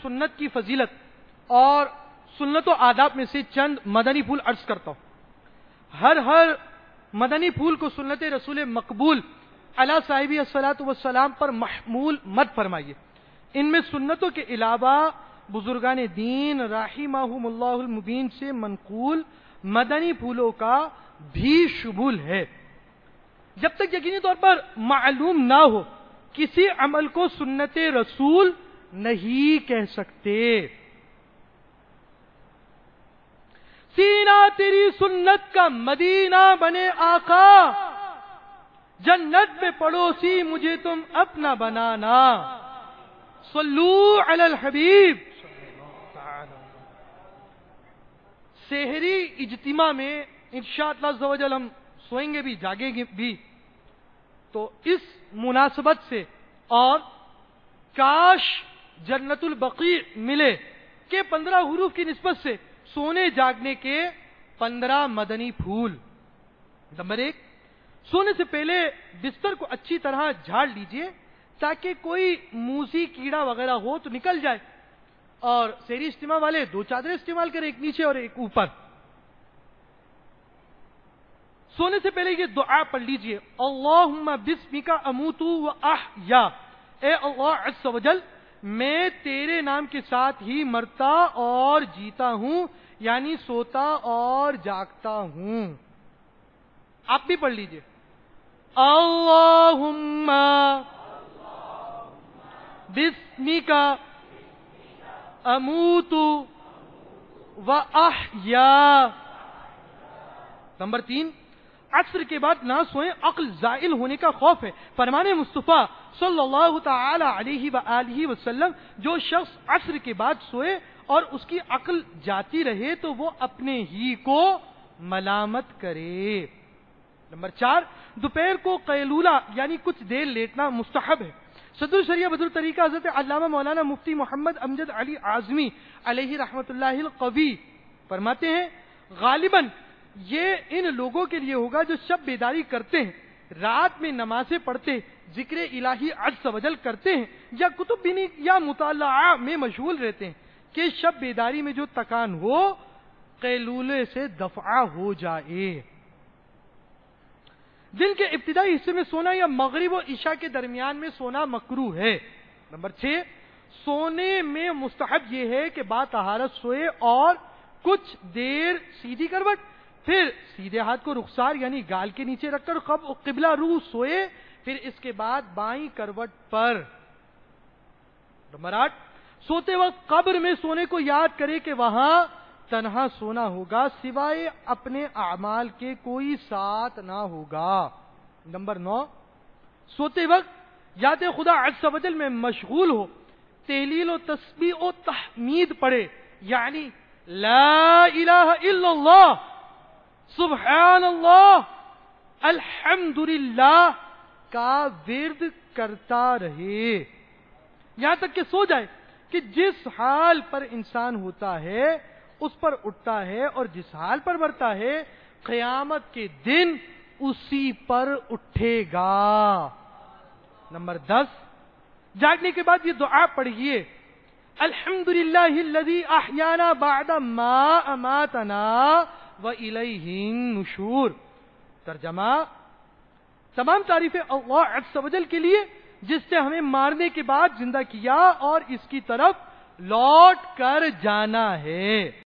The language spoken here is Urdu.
سنت کی فضیلت اور سنت و آداب میں سے چند مدنی پھول عرض کرتا ہوں. ہر مدنی پھول کو سنت رسول مقبول علی صاحب الصلاۃ والسلام پر محمول مت فرمائیے. ان میں سنتوں کے علاوہ بزرگان دین رحمہم اللہ المبین سے منقول مدنی پھولوں کا بھی شمول ہے. جب تک یقینی طور پر معلوم نہ ہو کسی عمل کو سنت رسول نہیں کہہ سکتے. سینہ تیری سنت کا مدینہ بنے آقا، جنت میں پڑوسی مجھے تم اپنا بنانا. صلو علی الحبیب. سحری اجتماع میں انشاءاللہ عز و جل ہم سوئیں گے بھی جاگیں گے بھی، تو اس مناسبت سے اور کاش جنت البقیع ملے کہ 15 حروف کی نسبت سے سونے جاگنے کے 15 مدنی پھول. نمبر 1، سونے سے پہلے بستر کو اچھی طرح جھاڑ لیجئے تاکہ کوئی موسی کیڑا وغیرہ ہو تو نکل جائے. اور سحری اجتماع والے 2 چادریں استعمال کریں، ایک نیچے اور ایک اوپر. سونے سے پہلے یہ دعا پڑھ لیجئے، اللہم بسمک اموت و احیا. اے اللہ عز و جل، میں تیرے نام کے ساتھ ہی مرتا اور جیتا ہوں، یعنی سوتا اور جاگتا ہوں. آپ بھی پڑھ لیجئے، اللہم بسمک اموت و احیا. نمبر 3، عصر کے بعد نہ سوئیں، عقل زائل ہونے کا خوف ہے. فرمان مصطفیٰ صلی اللہ تعالی علیہ وآلہ وسلم، جو شخص عصر کے بعد سوئے اور اس کی عقل جاتی رہے تو وہ اپنے ہی کو ملامت کرے. نمبر 4، دوپہر کو قیلولہ یعنی کچھ دیر لیٹنا مستحب ہے. صدر شریعہ بدر طریقہ حضرت علامہ مولانا مفتی محمد امجد علی اعظمی علیہ رحمت اللہ القوی فرماتے ہیں، غالباً یہ ان لوگوں کے لیے ہوگا جو شب بیداری کرتے ہیں، رات میں نمازیں پڑھتے، ذکر الہی عز و جل کرتے ہیں، یا کتب بینی یا مطالعہ میں مشغول رہتے ہیں، کہ شب بیداری میں جو تکان ہو قیلولے سے دفع ہو جائے. دن کے ابتدائی حصے میں سونا یا مغرب و عشاء کے درمیان میں سونا مکروہ ہے. نمبر 6، سونے میں مستحب یہ ہے کہ با طہارت سوئے اور کچھ دیر سیدھی کروٹ، پھر سیدھے ہاتھ کو رخسار یعنی گال کے نیچے رکھ کر قبلہ روح سوئے، پھر اس کے بعد بائیں کروٹ پر. نمبر 8، سوتے وقت قبر میں سونے کو یاد کرے کہ وہاں تنہا سونا ہوگا، سوائے اپنے اعمال کے کوئی ساتھ نہ ہوگا. نمبر 9، سوتے وقت یاد خدا عز و جل میں مشغول ہو، تہلیل و تسبیح و تحمید پڑھے، یعنی لا الہ الا اللہ، سبحان اللہ، الحمدللہ کا ورد کرتا رہے یہاں تک کہ سو جائے. کہ جس حال پر انسان ہوتا ہے اس پر اٹھتا ہے، اور جس حال پر مرتا ہے قیامت کے دن اسی پر اٹھے گا. نمبر 10، جاگنے کے بعد یہ دعا پڑھیے، الحمدللہ الذی احیانا بعد ما اماتنا وإلیہ النشور. ترجمہ، تمام تعریفیں اللہ عز و جل کے لیے جس نے ہمیں مارنے کے بعد زندہ کیا اور اس کی طرف لوٹ کر جانا ہے.